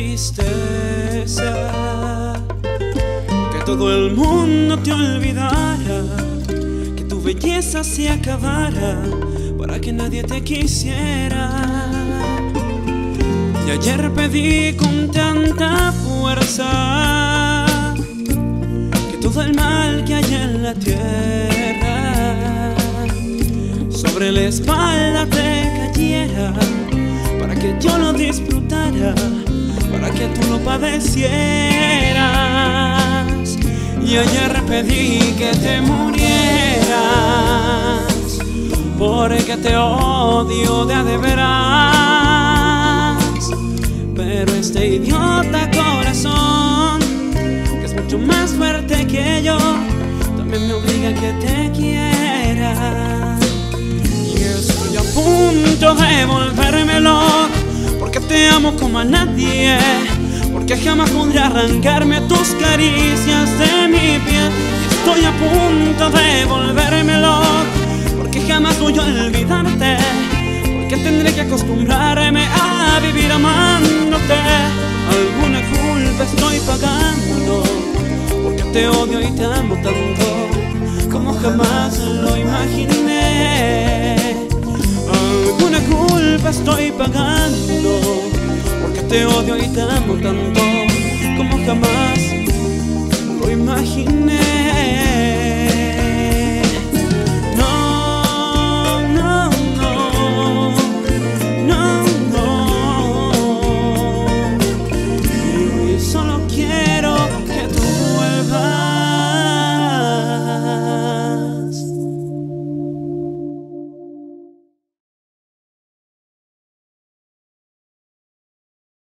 tristeza que todo el mundo te olvidara, que tu belleza se acabara para que nadie te quisiera. Y ayer pedí con tanta fuerza que todo el mal que hay en la tierra sobre la espalda te cayera, para que yo lo disfrutara, para que tú lo padecieras. Y ayer pedí que te murieras, porque te odio de veras. Pero este idiota corazón, que es mucho más fuerte que yo, también me obliga a que te quiera. Y estoy a punto de volverme loco, porque te amo como a nadie, porque jamás podré arrancarme tus caricias de mi piel. Y estoy a punto de volverme loco, porque jamás voy a olvidarte, porque tendré que acostumbrarme a vivir amándote. Alguna culpa estoy pagando, porque te odio y te amo tanto como jamás lo imaginé. Alguna culpa estoy pagando, porque te odio y te amo tanto